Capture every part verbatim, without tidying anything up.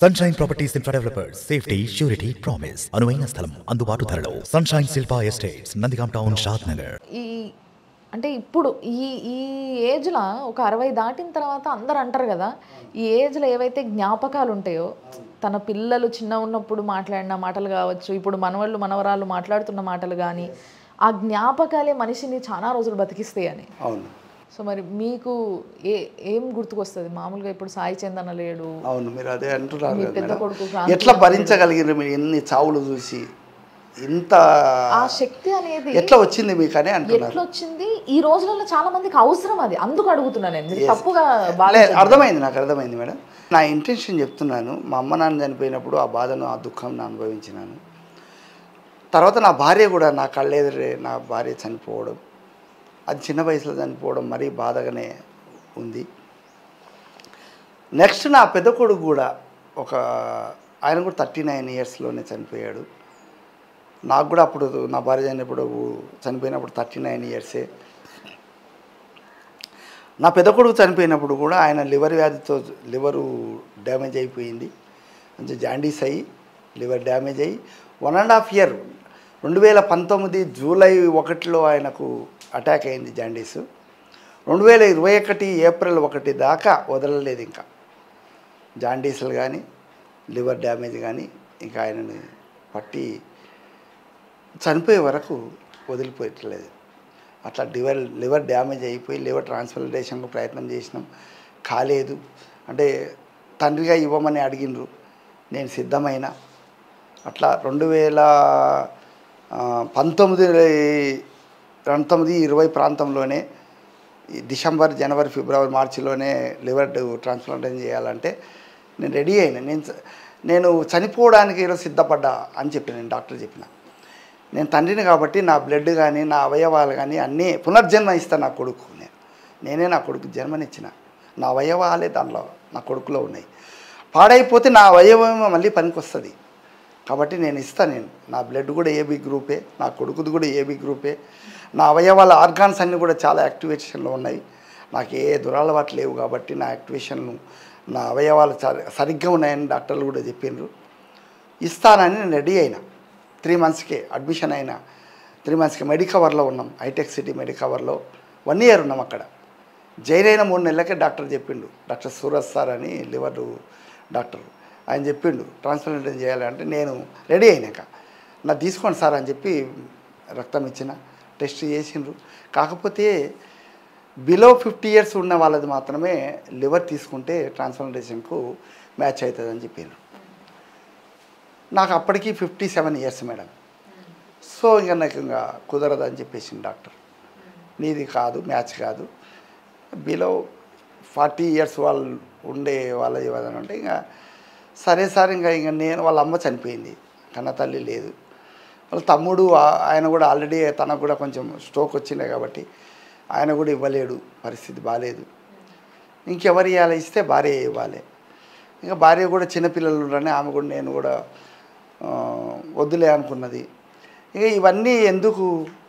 Sunshine Properties Infra Developers. Safety, surety, promise. అనువైన స్థలం అందుబాటు ధరలో. Sunshine Silpa Estates, Nandigam town, Shadnagar. ఈ అంటే ఇప్పుడు ఈ ఈ ఏజ్లో ఒక అరవై దాటిన తర్వాత అందరూ అంటారు కదా, ఈ ఏజ్లో ఏవైతే జ్ఞాపకాలు ఉంటాయో, తన పిల్లలు చిన్న ఉన్నప్పుడు మాట్లాడిన మాటలు కావచ్చు, ఇప్పుడు మనవాళ్ళు మనవరాళ్ళు మాట్లాడుతున్న మాటలు కానీ, ఆ జ్ఞాపకాలే మనిషిని చాలా రోజులు బతికిస్తాయని. అవును. సో మరి మీకు ఏ ఏం గుర్తుకొస్తుంది మామూలుగా? ఇప్పుడు సాయి చందన లేడు. అవును, మీరు అదే అంటున్నారు. పెద్ద కొడుకు ఎట్లా భరించగలిగిన మీరు ఎన్ని చావులు చూసి ఇంత ఆ శక్తి అనేది ఎట్లా వచ్చింది మీకు అని అంటున్నారు. ఎట్లా వచ్చింది ఈ రోజులలో చాలా మందికి అవసరం అది, అందుకు అడుగుతున్నాను నేను. మీరు తప్పుగా అర్థమైంది, నాకు అర్థమైంది మేడం. నా ఇంటెన్షన్ చెప్తున్నాను. మా అమ్మ నాన్న చనిపోయినప్పుడు ఆ బాధను ఆ దుఃఖం అనుభవించినాను. తర్వాత నా భార్య కూడా నా కళ్ళెదురే నా భార్య చనిపోవడం, అది చిన్న వయసులో చనిపోవడం మరీ బాధగానే ఉంది. నెక్స్ట్ నా పెద్ద కొడుకు కూడా ఒక ఆయన కూడా థర్టీ నైన్ ఇయర్స్లోనే చనిపోయాడు. నాకు కూడా అప్పుడు నా భార్య చనిపోయినప్పుడు చనిపోయినప్పుడు థర్టీ నైన్ ఇయర్సే. నా పెద్ద కొడుకు చనిపోయినప్పుడు కూడా ఆయన లివర్ వ్యాధితో లివరు డ్యామేజ్ అయిపోయింది, కొంచెం జాండీస్ అయ్యి లివర్ డ్యామేజ్ అయ్యి వన్ అండ్ హాఫ్ ఇయర్ రెండు వేల పంతొమ్మిది జూలై ఒకటిలో ఆయనకు అటాక్ అయింది జాండీస్. రెండు వేల ఇరవై ఒకటి ఏప్రిల్ ఒకటి దాకా వదలలేదు. ఇంకా జాండీసులు కానీ లివర్ డ్యామేజ్ కానీ ఇంకా ఆయనని పట్టి చనిపోయే వరకు వదిలిపోయట్లేదు. అట్లా లివర్ లివర్ డ్యామేజ్ అయిపోయి లివర్ ట్రాన్స్ప్లాంటేషన్కు ప్రయత్నం చేసినాం, కాలేదు. అంటే తండ్రిగా ఇవ్వమని అడిగినరు, నేను సిద్ధమైన. అట్లా రెండు వేల పంతొమ్మిది పంతొమ్మిది ఇరవై ప్రాంతంలోనే డిసెంబర్ జనవరి ఫిబ్రవరి మార్చిలోనే లివర్ ట్రాన్స్ప్లాంటేషన్ చేయాలంటే నేను రెడీ అయినా. నేను నేను చనిపోవడానికి ఈరోజు సిద్ధపడ్డా అని చెప్పి నేను డాక్టర్ చెప్పిన. నేను తండ్రిని కాబట్టి నా బ్లడ్ కానీ నా అవయవాలు కానీ అన్నీ పునర్జన్మ ఇస్తాను నా కొడుకు. నేను నేనే నా కొడుకు జన్మనిచ్చిన, నా అవయవాలే దానిలో నా కొడుకులో ఉన్నాయి. పాడైపోతే నా అవయవం మళ్ళీ పనికి వస్తుంది కాబట్టి నేను ఇస్తాను. నేను నా బ్లడ్ కూడా ఏబీ గ్రూపే, నా కొడుకుది కూడా ఏబీ గ్రూపే. నా అవయవాల ఆర్గాన్స్ అన్నీ కూడా చాలా యాక్టివేషన్లో ఉన్నాయి. నాకు ఏ దురలవాట్లు లేవు కాబట్టి నా యాక్టివేషన్లు నా అవయవాలు సరిగ్గా ఉన్నాయని డాక్టర్లు కూడా చెప్పిండ్రు. ఇస్తానని నేను రెడీ అయినా. త్రీ మంత్స్కే అడ్మిషన్ అయినా. త్రీ మంత్స్కి మెడికవర్లో ఉన్నాం, హైటెక్ సిటీ మెడికవర్లో వన్ ఇయర్ ఉన్నాం అక్కడ. జైన్ అయిన మూడు నెలలకే డాక్టర్ చెప్పిండు, డాక్టర్ సూరజ్ సార్ అని లివర్ డాక్టర్, ఆయన చెప్పిండు ట్రాన్స్ప్లాంటేషన్ చేయాలంటే నేను రెడీ అయినాక నా తీసుకోండి సార్ అని చెప్పి రక్తం ఇచ్చిన, టెస్ట్ చేసిండ్రు. కాకపోతే బిలో ఫిఫ్టీ ఇయర్స్ ఉన్న వాళ్ళది మాత్రమే లివర్ తీసుకుంటే ట్రాన్స్ప్లాంటేషన్కు మ్యాచ్ అవుతుందని చెప్పారు. నాకు అప్పటికి fifty seven years madam. So ఇంకా నాకు ఇంకా కుదరదు అని చెప్పేసి డాక్టర్, నీది కాదు, మ్యాచ్ కాదు, బిలో ఫార్టీ ఇయర్స్ వాళ్ళు ఉండే వాళ్ళది ఏదని అంటే ఇంకా సరే సార్. ఇంకా ఇంకా నేను వాళ్ళ అమ్మ చనిపోయింది, కన్న తల్లి లేదు. వాళ్ళ తమ్ముడు ఆయన కూడా ఆల్రెడీ తనకు కూడా కొంచెం స్ట్రోక్ వచ్చిండే కాబట్టి ఆయన కూడా ఇవ్వలేడు, పరిస్థితి బాగాలేదు. ఇంకెవరు ఇవ్వాలి, ఇస్తే భార్య ఇవ్వాలి. ఇంకా భార్య కూడా చిన్నపిల్లలు ఉండని ఆమె కూడా నేను కూడా వద్దులే అనుకున్నది. ఇక ఇవన్నీ ఎందుకు,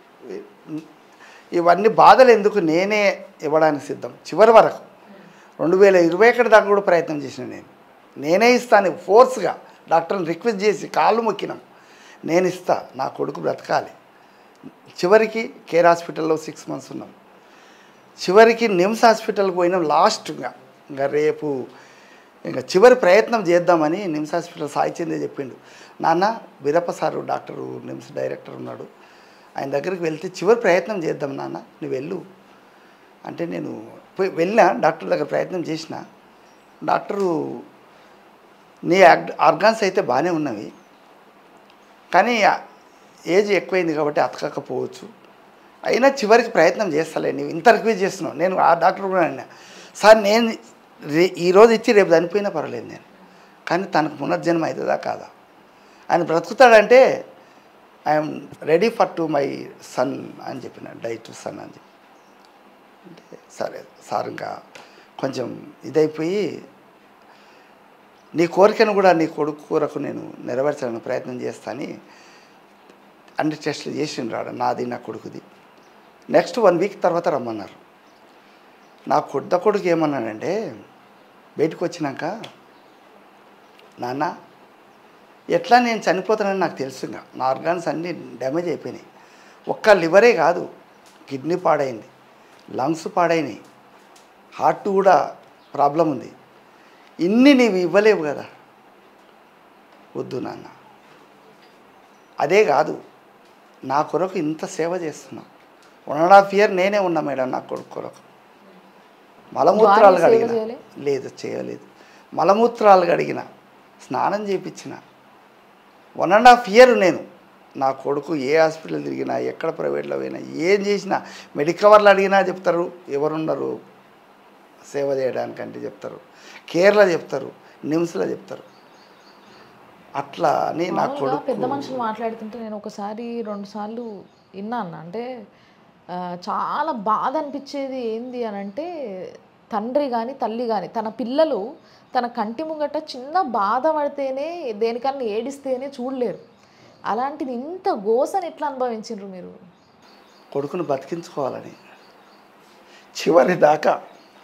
ఇవన్నీ బాధలు ఎందుకు, నేనే ఇవ్వడానికి సిద్ధం చివరి వరకు. రెండు వేల ఇరవై ఒకటి దాకా కూడా ప్రయత్నం చేసిన నేను, నేనే ఇస్తాను ఫోర్స్గా. డాక్టర్ని రిక్వెస్ట్ చేసి కాళ్ళు మొక్కినాం, నేను ఇస్తా, నా కొడుకు బ్రతకాలి. చివరికి కేర్ హాస్పిటల్లో సిక్స్ మంత్స్ ఉన్నాం. చివరికి నిమ్స్ హాస్పిటల్కి పోయినాం లాస్ట్గా. ఇంకా రేపు ఇంకా చివరి ప్రయత్నం చేద్దామని నిమ్స్ హాస్పిటల్ సాయి చందే చెప్పిండు, నాన్న Veerappa sir doctor NIMS director ఉన్నాడు, ఆయన దగ్గరికి వెళ్తే చివరి ప్రయత్నం చేద్దాం నాన్న, నువ్వు వెళ్ళు అంటే నేను పోయి వెళ్ళినా. డాక్టర్ దగ్గర ప్రయత్నం చేసిన. డాక్టరు నీ ఆర్గాన్స్ అయితే బాగానే ఉన్నవి కానీ ఏజ్ ఎక్కువైంది కాబట్టి అతకకపోవచ్చు, అయినా చివరికి ప్రయత్నం చేస్తలే, నీవు ఇంత రిక్వెస్ట్ చేస్తున్నావు. నేను ఆ డాక్టర్ కూడా అన్నా, సార్ నేను రే ఈరోజు ఇచ్చి రేపు చనిపోయినా పర్వాలేదు నేను, కానీ తనకు పునర్జన్మ అవుతుందా కాదా, ఆయన బ్రతుకుతాడంటే I'm ready for to my son అని చెప్పిన, డై టు సన్ అని చెప్పి. అంటే సరే సార్ ఇంకా కొంచెం ఇదైపోయి, నీ కోరికను కూడా నీ కొడుకు కొరకు నేను నెరవేర్చడానికి ప్రయత్నం చేస్తాను అన్ని టెస్టులు చేసిండ్రు రాడ, నాది నా కొడుకుది. నెక్స్ట్ వన్ వీక్ తర్వాత రమ్మన్నారు. నా కొద్ద కొడుకు ఏమన్నాడంటే బయటకు వచ్చినాక నాన్న ఎట్లా నేను చనిపోతానని నాకు తెలుసు, ఇంకా నా ఆర్గాన్స్ అన్నీ డ్యామేజ్ అయిపోయినాయి. ఒక్క లివరే కాదు, కిడ్నీ పాడైంది, లంగ్స్ పాడైనాయి, హార్ట్ కూడా ప్రాబ్లం ఉంది. ఇన్ని నీవు ఇవ్వలేవు కదా, వద్దు నాన్న. అదే కాదు, నా కొరకు ఇంత సేవ చేస్తున్నా. వన్ అండ్ హాఫ్ ఇయర్ నేనే ఉన్నా మేడం నా కొడుకు కొరకు. మలమూత్రాలు కడిగిన లేదు, చేయలేదు. మలమూత్రాలు కడిగిన, స్నానం చేయించిన. వన్ అండ్ హాఫ్ ఇయర్ నేను నా కొడుకు ఏ హాస్పిటల్ తిరిగినా, ఎక్కడ ప్రైవేట్లో పోయినా, ఏం చేసినా, మెడికవర్లు అడిగినా చెప్తారు ఎవరున్నారు సేవ చేయడానికంటే చెప్తారు, కేరళ చెప్తారు, నిమ్స్లో చెప్తారు. అట్లా అని నా కొడుకు. పెద్ద మనుషులు మాట్లాడుతుంటే నేను ఒకసారి రెండు సార్లు విన్నాను. అంటే చాలా బాధ అనిపించేది ఏంది అని అంటే, తండ్రి కానీ తల్లి కానీ తన పిల్లలు తన కంటి ముంగట చిన్న బాధ పడితేనే, దేనికన్నా ఏడిస్తేనే చూడలేరు. అలాంటిది ఇంత గోసని ఎట్లా అనుభవించారు మీరు? కొడుకును బతికించుకోవాలని చివరి దాకా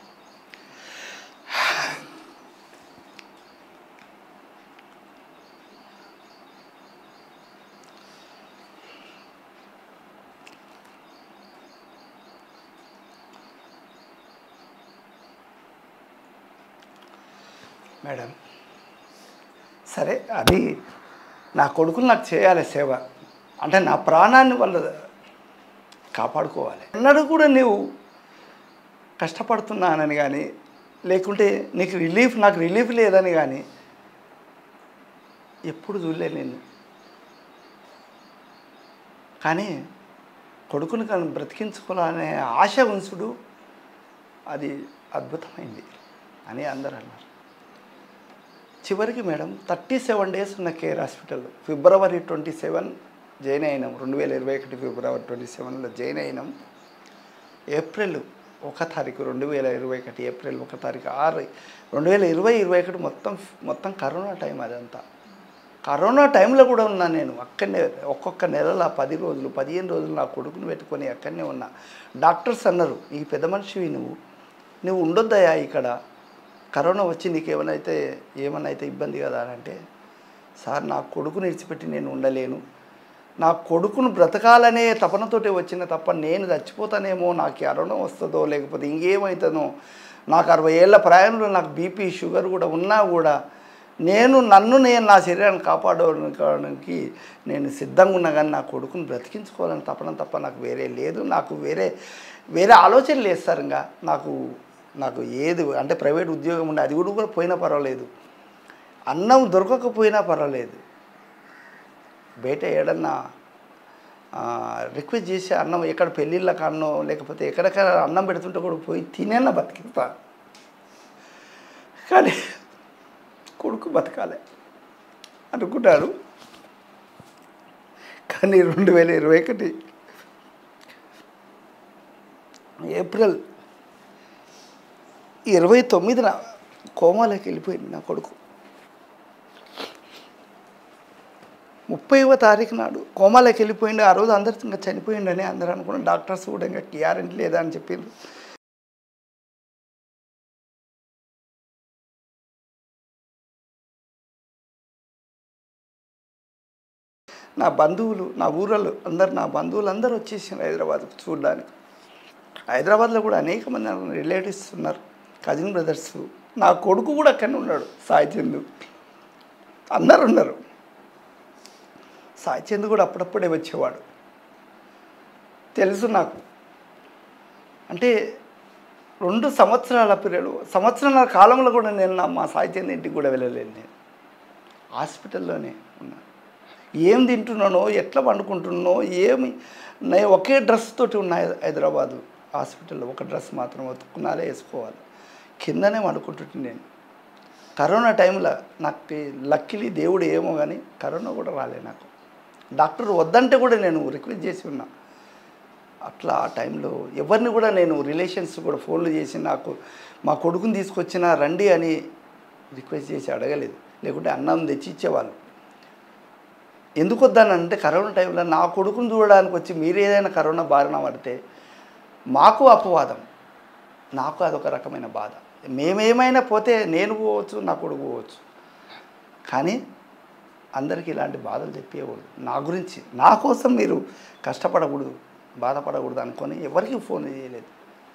మేడం. సరే, అది నా కొడుకులు నాకు చేయాలి సేవ, అంటే నా ప్రాణాన్ని వాళ్ళు కాపాడుకోవాలి. అన్నాడు కూడా నీవు కష్టపడుతున్నానని కానీ, లేకుంటే నీకు రిలీఫ్ నాకు రిలీఫ్ లేదని కానీ ఎప్పుడు చూడలే నేను. కానీ కొడుకుని కానీ బ్రతికించుకోవాలనే ఆశ ఉంచుడు అది అద్భుతమైంది అని అందరూ అన్నారు. చివరికి మేడం థర్టీ సెవెన్ డేస్ ఉన్న CARE hospital. February twenty seven join అయినాం, రెండు వేల ఇరవై ఒకటి ఫిబ్రవరి ట్వంటీ సెవెన్లో జాయిన్ అయినాం. ఏప్రిల్ ఒక తారీఖు రెండు వేల ఇరవై ఒకటి ఏప్రిల్ ఒక తారీఖు ఆరు రెండు వేల ఇరవై ఇరవై ఒకటి మొత్తం మొత్తం కరోనా టైం. అదంతా కరోనా టైంలో కూడా ఉన్నా నేను అక్కడనే. ఒక్కొక్క నెలల పది రోజులు పదిహేను రోజులు నా కొడుకుని పెట్టుకొని అక్కడనే ఉన్నా. డాక్టర్స్ అన్నారు, ఈ పెద్ద మనిషివి నువ్వు నువ్వు ఉండొద్దయా ఇక్కడ, కరోనా వచ్చి నీకు ఏమైనా అయితే ఏమన్నా అయితే ఇబ్బంది కదా అని అంటే, సార్ నా కొడుకుని విడిచిపెట్టి నేను ఉండలేను, నా కొడుకును బ్రతకాలనే తపనతోటే వచ్చిన తప్ప నేను చచ్చిపోతానేమో, నాకు కరోనా వస్తుందో లేకపోతే ఇంకేమవుతుందో, నాకు అరవై ఏళ్ళ ప్రయాణంలో నాకు బీపీ షుగర్ కూడా ఉన్నా కూడా నేను నన్ను నేను నా శరీరాన్ని కాపాడడానికి నేను సిద్ధంగా ఉన్నా, కానీ నా కొడుకుని బ్రతికించుకోవాలని తపన తప్ప నాకు వేరే లేదు. నాకు వేరే వేరే ఆలోచనలు లేదు సార్. ఇంకా నాకు నాకు ఏది అంటే ప్రైవేట్ ఉద్యోగం ఉండే అది కూడా కూడా పోయినా పర్వాలేదు, అన్నం దొరకకపోయినా పర్వాలేదు, బయట ఏడన్నా రిక్వెస్ట్ చేసి అన్నం ఎక్కడ పెళ్ళిళ్ళకి అన్నం లేకపోతే ఎక్కడెక్కడ అన్నం పెడుతుంటే కూడా పోయి తినేనా బతికిస్తా. కానీ కొడుకు బతకాలి అనుకుంటారు. కానీ రెండు వేల ఇరవై ఒకటి ఏప్రిల్ ఇరవై తొమ్మిదిన కోమాలోకి వెళ్ళిపోయింది నా కొడుకు. ముప్పైవ తారీఖు నాడు కోమాలోకి వెళ్ళిపోయింది. ఆ రోజు అందరు ఇంకా చనిపోయిండని అందరూ అనుకున్నారు. డాక్టర్స్ కూడా ఇంకా గ్యారెంటీ లేదా అని చెప్పిండ్రు. నా బంధువులు నా ఊరలు అందరు నా బంధువులు అందరూ వచ్చేసారు హైదరాబాద్కు చూడడానికి. హైదరాబాద్లో కూడా అనేక మంది రిలేటివ్స్ ఉన్నారు, కజిన్ బ్రదర్స్. నా కొడుకు కూడా అక్కడనే ఉన్నాడు, సాయి చందు, అందరు ఉన్నారు. సాయి చందు కూడా అప్పుడప్పుడే వచ్చేవాడు, తెలుసు నాకు. అంటే రెండు సంవత్సరాల పీరియడ్ సంవత్సరాల కాలంలో కూడా నేను నా మా సాయి చందు ఇంటికి కూడా వెళ్ళలేదు. నేను హాస్పిటల్లోనే ఉన్నాను. ఏం తింటున్నానో ఎట్లా పండుకుంటున్నానో ఏమి, నేను ఒకే డ్రెస్ తోటి ఉన్నా హైదరాబాదు హాస్పిటల్లో. ఒక డ్రెస్ మాత్రం ఉతుక్కున్నాలే వేసుకోవాలి, కిందనే వండుకుంటుంటే నేను. కరోనా టైంలో నాకు లక్కీలీ దేవుడు ఏమో కానీ కరోనా కూడా రాలే నాకు. డాక్టర్ వద్దంటే కూడా నేను రిక్వెస్ట్ చేసి ఉన్నా. అట్లా ఆ టైంలో ఎవరిని కూడా నేను రిలేషన్స్ కూడా ఫోన్లు చేసి నాకు మా కొడుకుని తీసుకొచ్చినా రండి అని రిక్వెస్ట్ చేసి అడగలేదు, లేకుంటే అన్నం తెచ్చి ఇచ్చేవాళ్ళు. ఎందుకు వద్దానంటే కరోనా టైంలో నా కొడుకుని చూడడానికి వచ్చి మీరు ఏదైనా కరోనా బారిన పడితే మాకు అపవాదం, నాకు అదొక రకమైన బాధ. మేమేమైనా పోతే నేను పోవచ్చు, నా కొడుకు పోవచ్చు, కానీ అందరికీ ఇలాంటి బాధలు చెప్పేవాడు. నా గురించి నా కోసం మీరు కష్టపడకూడదు, బాధపడకూడదు అనుకొని ఎవరికి ఫోన్ చేయలేదు.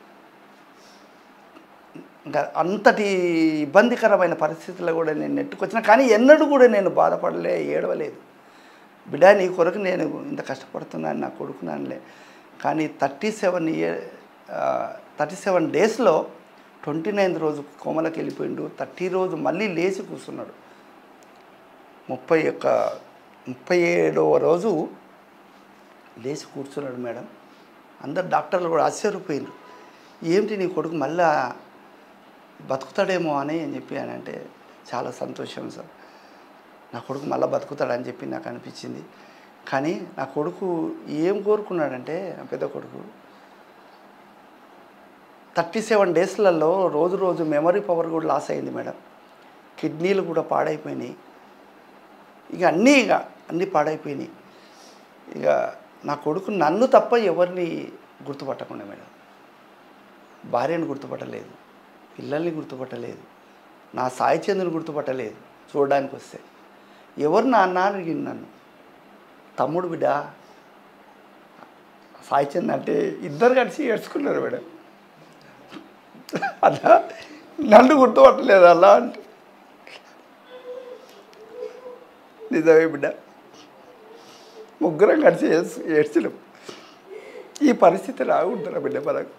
ఇంకా అంతటి ఇబ్బందికరమైన పరిస్థితుల్లో కూడా నేను నెట్టుకొచ్చిన, కానీ ఎన్నడూ కూడా నేను బాధపడలే, ఏడవలేదు. బిడ్డ నీ కొరకు నేను ఇంత కష్టపడుతున్నాను, నా కొడుకున్నానులే. కానీ thirty seven year thirty seven డేస్లో ట్వంటీ నైన్త్ రోజు కోమలకి వెళ్ళిపోయిండు. థర్టీ రోజు మళ్ళీ లేచి కూర్చున్నాడు. ముప్పై యొక్క ముప్పై ఏడవ రోజు లేచి కూర్చున్నాడు మేడం. అందరు డాక్టర్లు కూడా ఆశ్చర్యపోయినారు, ఏమిటి నీ కొడుకు మళ్ళా బతుకుతాడేమో అని అని చెప్పి అని అంటే, చాలా సంతోషం సార్, నా కొడుకు మళ్ళీ బతుకుతాడని చెప్పి నాకు అనిపించింది. కానీ నా కొడుకు ఏం కోరుకున్నాడంటే, నా పెద్ద కొడుకు థర్టీ సెవెన్ డేస్లలో రోజు రోజు మెమరీ పవర్ కూడా లాస్ అయింది మేడం. కిడ్నీలు కూడా పాడైపోయినాయి. ఇక అన్నీ ఇక అన్నీ పాడైపోయినాయి. ఇక నా కొడుకు నన్ను తప్ప ఎవరిని గుర్తుపట్టకుండా మేడం, భార్యను గుర్తుపట్టలేదు, పిల్లల్ని గుర్తుపట్టలేదు, నా సాయి చంద్రుని గుర్తుపట్టలేదు. చూడడానికి వస్తే ఎవరు నాన్న అడిగింది నన్ను. తమ్ముడు బిడ్డ సాయి చంద్ర అంటే ఇద్దరు కలిసి ఏడ్చుకున్నారు మేడం. అలా నన్ను గుర్తుపట్టలేదు అలా అంటే. నిజమే బిడ్డ, ముగ్గురం కలిసి ఏడ్చలేం. ఈ పరిస్థితి రాకుంటారా బిడ్డ మనకు.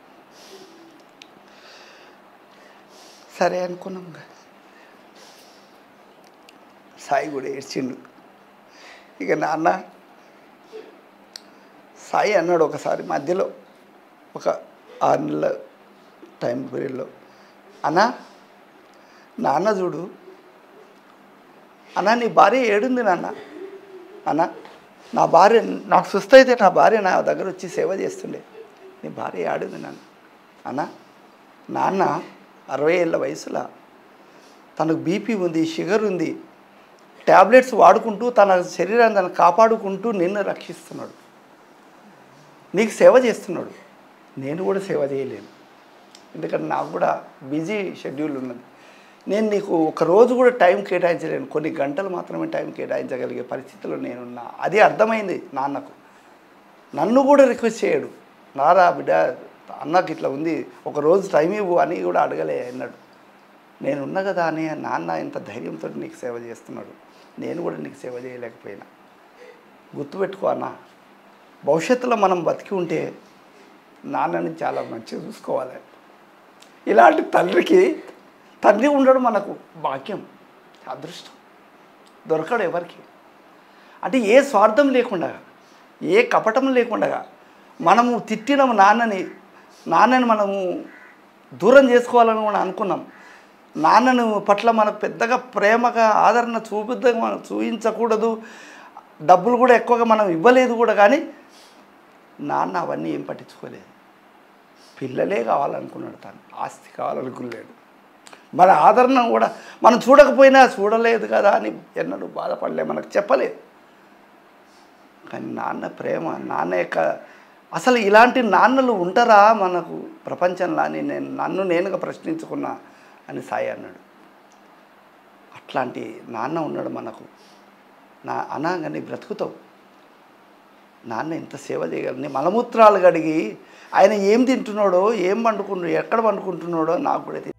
సరే అనుకున్నాం. సాయి కూడా ఏడ్చిండు. ఇక నాన్న సాయి అన్నాడు ఒకసారి మధ్యలో, ఒక ఆరు నెలల టైం పీరియడ్లో, అన్నా నాన్న చూడు అన్న, నీ భార్య ఏడుంది నాన్న. అన్న నా భార్య, నాకు సుస్థ అయితే నా భార్య నా దగ్గర వచ్చి సేవ చేస్తుండే, నీ భార్య ఏడుంది నాన్న. అన్న నాన్న అరవై ఏళ్ళ వయసులో తనకు బీపీ ఉంది, షుగర్ ఉంది, ట్యాబ్లెట్స్ వాడుకుంటూ తన శరీరాన్ని తను కాపాడుకుంటూ నిన్ను రక్షిస్తున్నాడు, నీకు సేవ చేస్తున్నాడు. నేను కూడా సేవ చేయలేను, ఎందుకంటే నాకు కూడా బిజీ షెడ్యూల్ ఉన్నది. నేను నీకు ఒక రోజు కూడా టైం కేటాయించలేను, కొన్ని గంటలు మాత్రమే టైం కేటాయించగలిగే పరిస్థితిలో నేనున్నా. అది అర్థమైంది నాన్నకు. నన్ను కూడా రిక్వెస్ట్ చేయడు, నారా బిడ్డ అన్నకి ఇట్లా ఉంది, ఒక రోజు టైం ఇవ్వు అని కూడా అడగలే అన్నాడు. నేనున్నా కదా అని నాన్న ఇంత ధైర్యంతో నీకు సేవ చేస్తున్నాడు, నేను కూడా నీకు సేవ చేయలేకపోయినా. గుర్తుపెట్టుకో అన్న, భవిష్యత్తులో మనం బతికి ఉంటే నాన్నని చాలా మంచిగా చూసుకోవాలి. ఇలాంటి తండ్రికి తండ్రి ఉండడం మనకు భాగ్యం, అదృష్టం. దొరకడు ఎవరికి. అంటే ఏ స్వార్థం లేకుండా, ఏ కపటం లేకుండా మనము తిట్టిన నాన్నని నాన్నని మనము దూరం చేసుకోవాలని కూడా అనుకున్నాం. నాన్నను పట్ల మనకు పెద్దగా ప్రేమగా ఆదరణ చూపిద్దాం, మనం చూపించకూడదు, డబ్బులు కూడా ఎక్కువగా మనం ఇవ్వలేదు కూడా. కానీ నాన్న అవన్నీ ఏం పట్టించుకోలేదు. పిల్లలే కావాలనుకున్నాడు, తను ఆస్తి కావాలనుకోలేడు. మన ఆదరణ కూడా మనం చూడకపోయినా చూడలేదు కదా అని ఎన్నడూ బాధపడలే, మనకు చెప్పలేదు. కానీ నాన్న ప్రేమ, నాన్న యొక్క అసలు ఇలాంటి నాన్నలు ఉంటారా మనకు ప్రపంచంలో అని నేను నన్ను నేనుగా ప్రశ్నించుకున్నా అని సాయి అన్నాడు. అట్లాంటి నాన్న ఉన్నాడు మనకు. నా అనాగని బ్రతుకుతావు. నాన్న ఇంత సేవ చేయగలని మలమూత్రాలు కడిగి ఆయన ఏం తింటున్నాడో, ఏం వండుకుంటున్నాడో, ఎక్కడ వండుకుంటున్నాడో నాకు కూడా